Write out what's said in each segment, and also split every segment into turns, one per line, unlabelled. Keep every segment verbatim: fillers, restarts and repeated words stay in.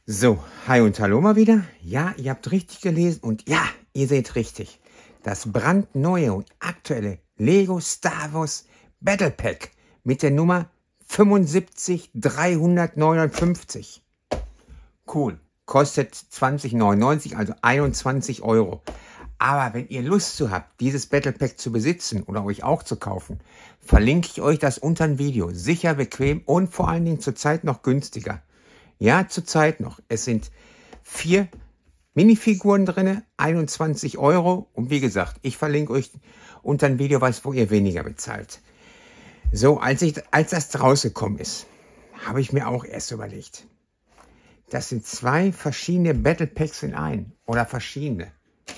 So, hi und hallo mal wieder. Ja, ihr habt richtig gelesen und ja, ihr seht richtig. Das brandneue und aktuelle Lego Star Wars Battle Pack mit der Nummer fünfundsiebzig dreihundertneunundfünfzig. Cool, kostet zwanzig neunundneunzig, also einundzwanzig Euro. Aber wenn ihr Lust zu habt, dieses Battle Pack zu besitzen oder euch auch zu kaufen, verlinke ich euch das unter dem Video. Sicher, bequem und vor allen Dingen zurzeit noch günstiger. Ja, zurzeit noch. Es sind vier Minifiguren drin, einundzwanzig Euro. Und wie gesagt, ich verlinke euch unter dem Video was, wo ihr weniger bezahlt. So, als, ich, als das rausgekommen ist, habe ich mir auch erst überlegt. Das sind zwei verschiedene Battle Packs in ein. Oder verschiedene.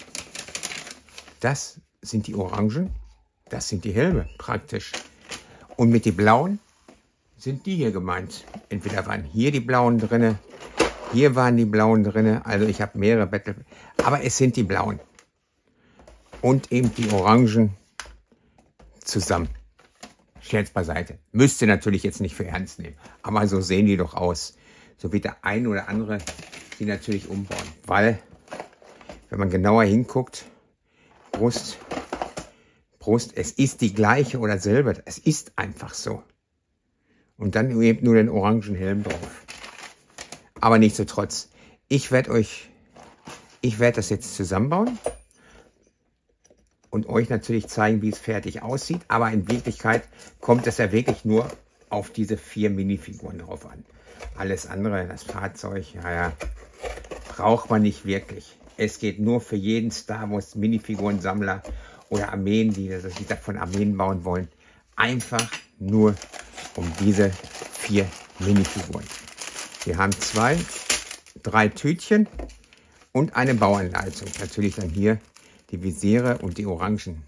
Das sind die Orangen. Das sind die Helme, praktisch. Und mit den blauen sind die hier gemeint. Entweder waren hier die blauen drinne, hier waren die blauen drinne. Also ich habe mehrere Battle, aber es sind die blauen und eben die Orangen zusammen. Stellt's beiseite. Müsst ihr natürlich jetzt nicht für ernst nehmen, aber so sehen die doch aus. So wird der ein oder andere die natürlich umbauen, weil wenn man genauer hinguckt, Brust, Brust, es ist die gleiche oder selbe. Es ist einfach so. Und dann eben nur den orangen Helm drauf. Aber nichtsdestotrotz, ich werde euch, ich werde das jetzt zusammenbauen und euch natürlich zeigen, wie es fertig aussieht. Aber in Wirklichkeit kommt es ja wirklich nur auf diese vier Minifiguren drauf an. Alles andere, das Fahrzeug, ja, ja, braucht man nicht wirklich. Es geht nur für jeden Star Wars Minifiguren-Sammler oder Armeen, die sich davon Armeen bauen wollen, einfach nur um diese vier Minifiguren. Wir haben zwei, drei Tütchen und eine Bauanleitung. Natürlich dann hier die Visiere und die Orangen.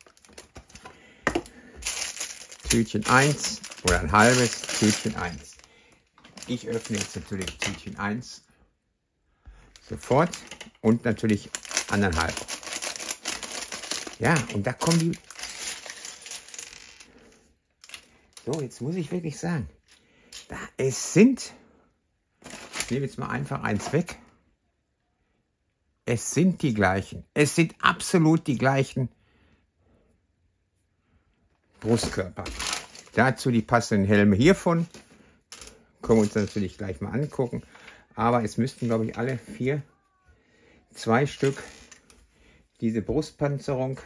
Tütchen eins oder ein halbes Tütchen eins. Ich öffne jetzt natürlich Tütchen eins sofort und natürlich anderthalb. Ja, und da kommen die. So, jetzt muss ich wirklich sagen, da es sind, ich nehme jetzt mal einfach eins weg, es sind die gleichen, es sind absolut die gleichen Brustkörper. Dazu die passenden Helme hiervon, können wir uns natürlich gleich mal angucken, aber es müssten, glaube ich, alle vier, zwei Stück diese Brustpanzerung,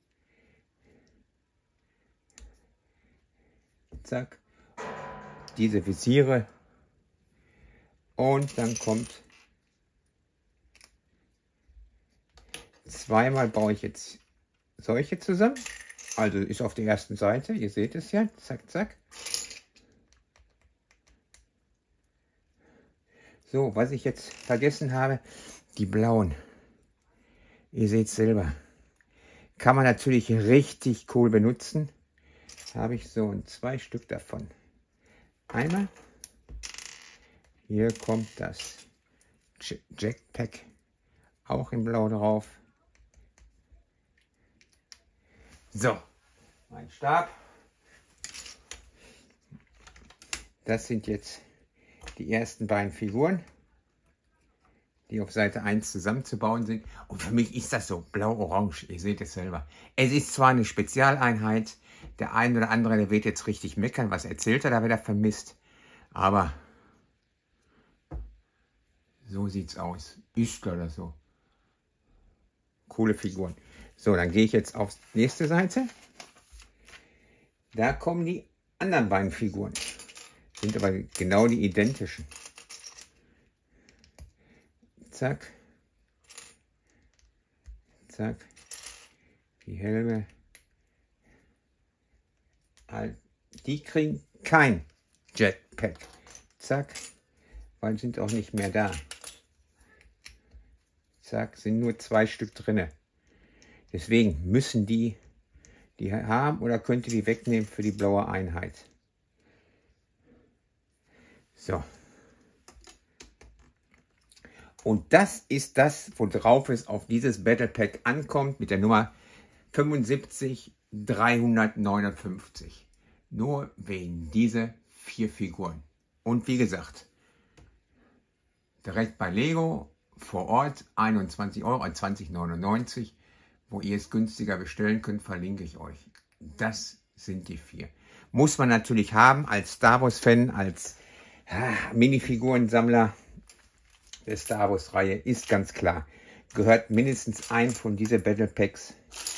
zack, diese Visiere und dann kommt zweimal baue ich jetzt solche zusammen, also ist auf der ersten Seite, ihr seht es ja, zack, zack. So, was ich jetzt vergessen habe, die blauen, ihr seht selber, kann man natürlich richtig cool benutzen. Habe ich so ein zwei Stück davon. Einmal, hier kommt das Jetpack auch in blau drauf. So, mein Stab. Das sind jetzt die ersten beiden Figuren, die auf Seite eins zusammenzubauen sind. Und für mich ist das so blau-orange, ihr seht es selber. Es ist zwar eine Spezialeinheit, der ein oder andere, der wird jetzt richtig meckern, was erzählt er da wieder vermisst. Aber so sieht's aus. Ist oder so. Coole Figuren. So, dann gehe ich jetzt auf die nächste Seite. Da kommen die anderen beiden Figuren. Sind aber genau die identischen. Zack. Zack. Die Helme. Die kriegen kein Jetpack. Zack. Weil sind auch nicht mehr da. Zack. Sind nur zwei Stück drinne. Deswegen müssen die die haben oder könnt ihr die wegnehmen für die blaue Einheit. So. Und das ist das, worauf es auf dieses Battle Pack ankommt mit der Nummer fünfundsiebzig dreihundertneunundfünfzig. Nur wegen dieser vier Figuren. Und wie gesagt, direkt bei Lego vor Ort, einundzwanzig Euro, zwanzig neunundneunzig. Wo ihr es günstiger bestellen könnt, verlinke ich euch. Das sind die vier. Muss man natürlich haben als Star Wars Fan, als ah, Minifigurensammler der Star Wars Reihe, ist ganz klar. Gehört mindestens ein von diesen Battle Packs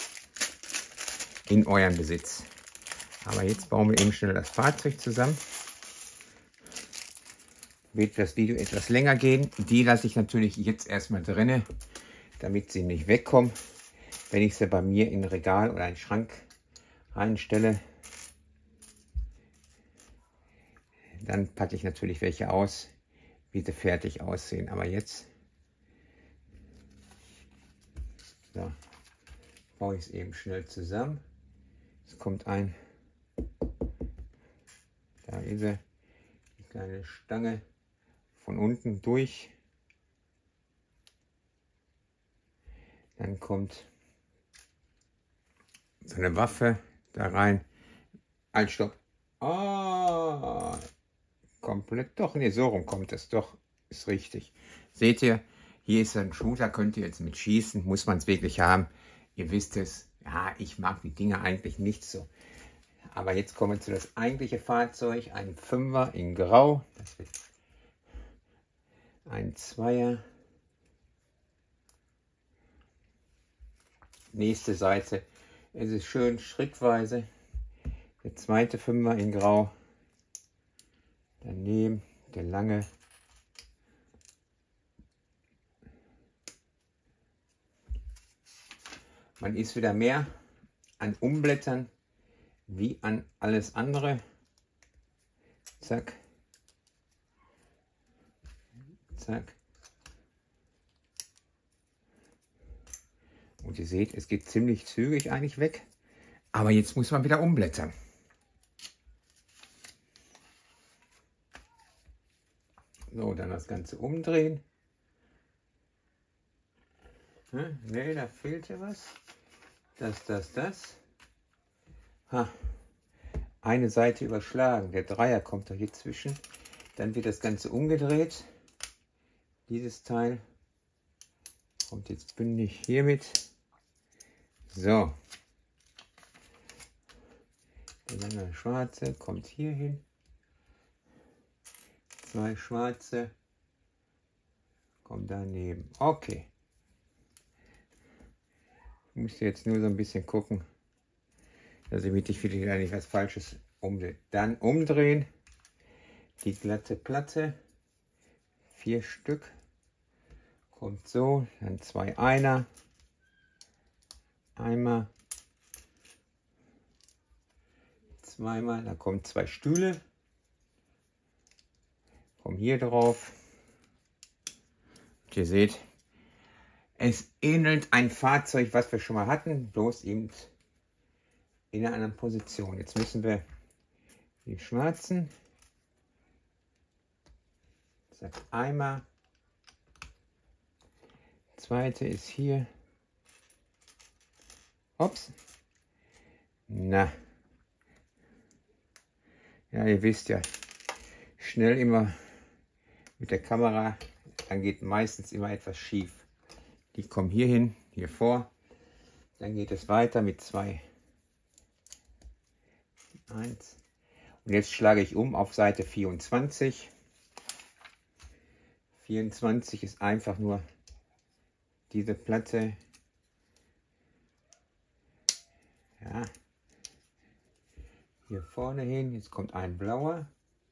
in euren Besitz. Aber jetzt bauen wir eben schnell das Fahrzeug zusammen. Wird das Video etwas länger gehen. Die lasse ich natürlich jetzt erstmal drinne, damit sie nicht wegkommen. Wenn ich sie bei mir in ein Regal oder einen Schrank reinstelle, dann packe ich natürlich welche aus, wie sie fertig aussehen. Aber jetzt so, baue ich es eben schnell zusammen. Es kommt ein, da ist sie, die kleine Stange von unten durch. Dann kommt so eine Waffe da rein. Halt, stopp. Oh, komplett doch. Ne, so rum kommt es doch. Ist richtig. Seht ihr, hier ist ein Shooter, könnt ihr jetzt mit schießen. Muss man es wirklich haben. Ihr wisst es. Ja, ich mag die Dinger eigentlich nicht so. Aber jetzt kommen wir zu das eigentliche Fahrzeug. Ein Fünfer in Grau. Das wird ein Zweier. Nächste Seite. Es ist schön schrittweise. Der zweite Fünfer in Grau. Daneben der lange. Man ist wieder mehr an Umblättern wie an alles andere. Zack. Zack. Und ihr seht, es geht ziemlich zügig eigentlich weg. Aber jetzt muss man wieder umblättern. So, dann das Ganze umdrehen. Hm, ne, da fehlt ja was. Das, das, das. Ha. Eine Seite überschlagen. Der Dreier kommt da hier zwischen. Dann wird das Ganze umgedreht. Dieses Teil kommt jetzt bündig hiermit. So. Der lange schwarze kommt hier hin. Zwei schwarze kommen daneben. Okay. Ich muss jetzt nur so ein bisschen gucken, dass ich mich wieder nicht was Falsches umdrehe. Dann umdrehen. Die glatte Platte. Vier Stück. Kommt so. Dann zwei Einer. Einmal. Zweimal. Da kommen zwei Stühle. Kommen hier drauf. Und ihr seht, es ähnelt ein Fahrzeug, was wir schon mal hatten, bloß eben in einer anderen Position. Jetzt müssen wir die schwarzen. Zack, einmal. Zweite ist hier. Ups. Na. Ja, ihr wisst ja, schnell immer mit der Kamera, dann geht meistens immer etwas schief. Die kommen hier hin, hier vor. Dann geht es weiter mit zwei. Eins. Und jetzt schlage ich um auf Seite vierundzwanzig. vierundzwanzig ist einfach nur diese Platte. Ja. Hier vorne hin. Jetzt kommt ein blauer.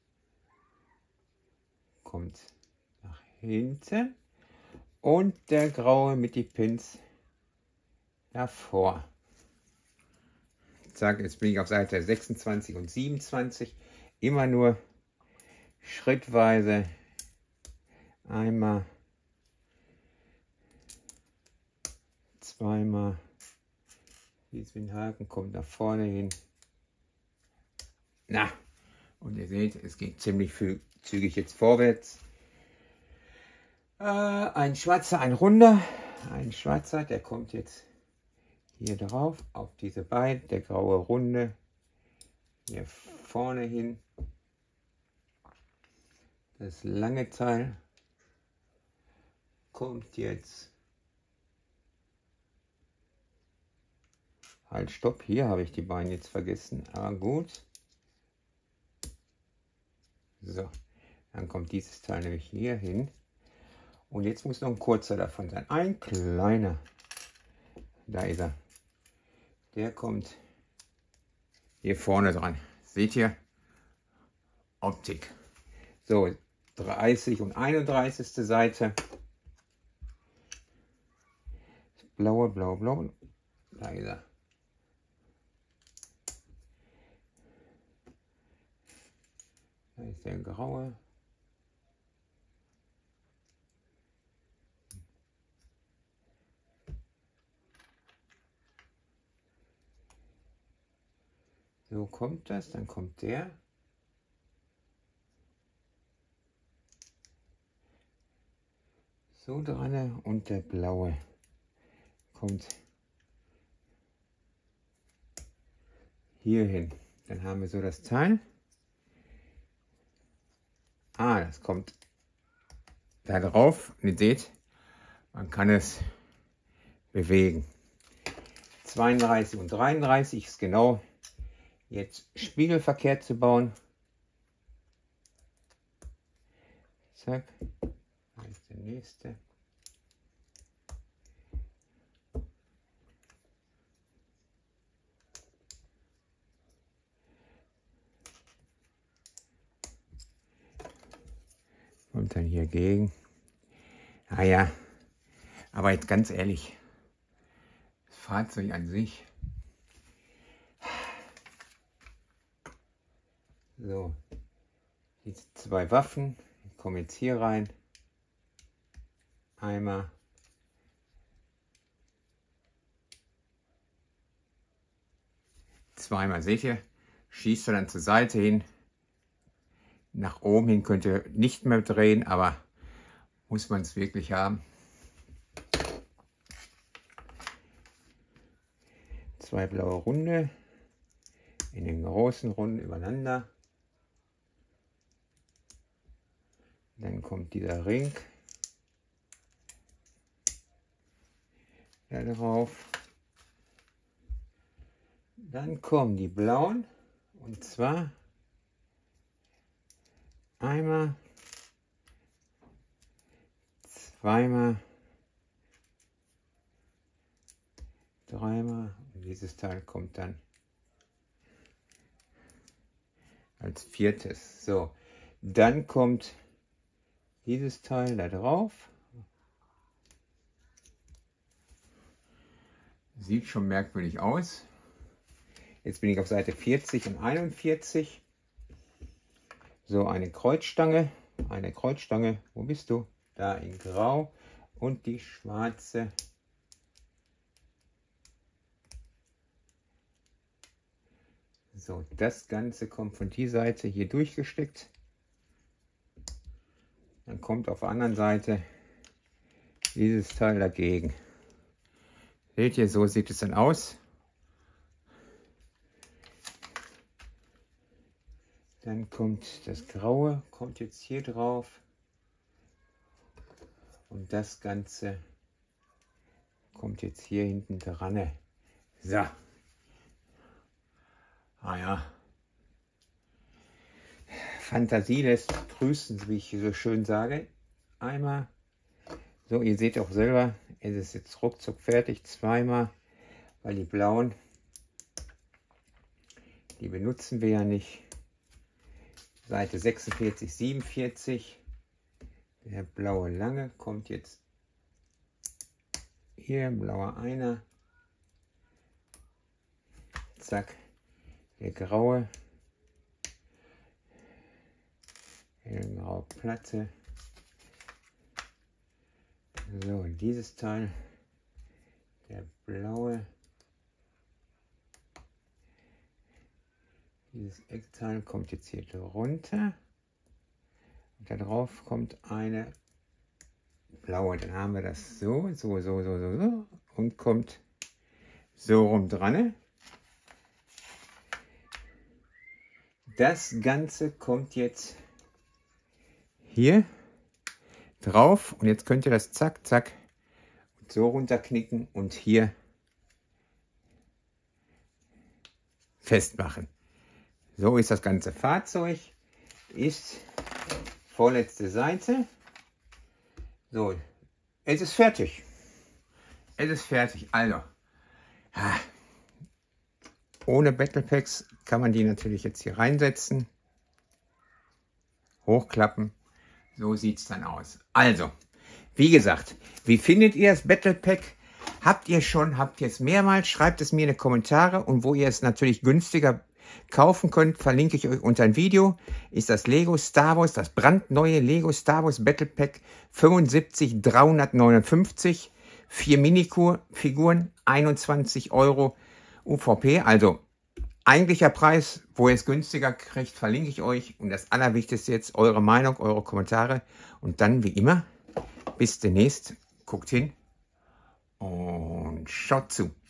Kommt nach hinten. Und der graue mit die Pins davor. Zack, jetzt bin ich auf Seite sechsundzwanzig und siebenundzwanzig. Immer nur schrittweise. Einmal. Zweimal. Jetzt mit dem Haken kommt nach vorne hin. Na, und ihr seht, es geht ziemlich viel zügig jetzt vorwärts. Äh, ein schwarzer, ein runder. Ein schwarzer, der kommt jetzt hier drauf, auf diese beiden. Der graue runde hier vorne hin. Das lange Teil kommt jetzt, halt stopp, hier habe ich die Beine jetzt vergessen, aber gut. So, dann kommt dieses Teil nämlich hier hin. Und jetzt muss noch ein kurzer davon sein. Ein kleiner. Da ist er. Der kommt hier vorne dran. Seht ihr? Optik. So, dreißig und einunddreißigste Seite. Blaue, blau, blau. Da ist er. Da ist der graue. So kommt das, dann kommt der. So dran und der blaue kommt hier hin. Dann haben wir so das Teil. Ah, das kommt da drauf. Und ihr seht, man kann es bewegen. zweiunddreißig und dreiunddreißig ist genau jetzt spiegelverkehrt zu bauen. Zack. Da ist der nächste. Kommt dann hier gegen. Ah ja, aber jetzt ganz ehrlich, das Fahrzeug an sich. So, diese zwei Waffen, ich komme jetzt hier rein. Einmal. Zweimal, seht ihr, schießt er dann zur Seite hin. Nach oben hin könnt ihr nicht mehr drehen, aber muss man es wirklich haben. Zwei blaue Runde in den großen Runden übereinander. Dann kommt dieser Ring da drauf. Dann kommen die blauen, und zwar einmal, zweimal, dreimal, und dieses Teil kommt dann als viertes. So, dann kommt dieses Teil da drauf. Sieht schon merkwürdig aus. Jetzt bin ich auf Seite vierzig und einundvierzig. So, eine Kreuzstange. Eine Kreuzstange. Wo bist du? Da in Grau. Und die schwarze. So, das Ganze kommt von die Seite hier durchgesteckt. Dann kommt auf der anderen Seite dieses Teil dagegen. Seht ihr, so sieht es dann aus. Dann kommt das Graue, kommt jetzt hier drauf. Und das Ganze kommt jetzt hier hinten dran. So. Ah ja. Fantasie lässt grüßen, wie ich so schön sage. Einmal. So, ihr seht auch selber, es ist jetzt ruckzuck fertig. Zweimal, weil die blauen, die benutzen wir ja nicht. Seite sechsundvierzig, siebenundvierzig. Der blaue lange kommt jetzt hier, blauer einer. Zack. Der graue. Hellgraue Platte. So, dieses Teil. Der blaue. Dieses Eckteil kommt jetzt hier runter. Und da drauf kommt eine blaue. Dann haben wir das so, so, so, so, so, so. Und kommt so rum dran. Das Ganze kommt jetzt hier drauf. Und jetzt könnt ihr das zack, zack so runterknicken und hier festmachen. So ist das ganze Fahrzeug. Ist vorletzte Seite. So, es ist fertig. Es ist fertig. Also, ohne Battle Packs kann man die natürlich jetzt hier reinsetzen. Hochklappen. So sieht es dann aus. Also, wie gesagt, wie findet ihr das Battle Pack? Habt ihr schon, habt ihr es mehrmals? Schreibt es mir in die Kommentare. Und wo ihr es natürlich günstiger kaufen könnt, verlinke ich euch unter ein Video, ist das Lego Star Wars, das brandneue Lego Star Wars Battle Pack fünfundsiebzig dreihundertneunundfünfzig. Vier Minifiguren, einundzwanzig Euro U V P. Also eigentlicher Preis, wo ihr es günstiger kriegt, verlinke ich euch. Und das Allerwichtigste jetzt, eure Meinung, eure Kommentare. Und dann wie immer, bis demnächst. Guckt hin und schaut zu.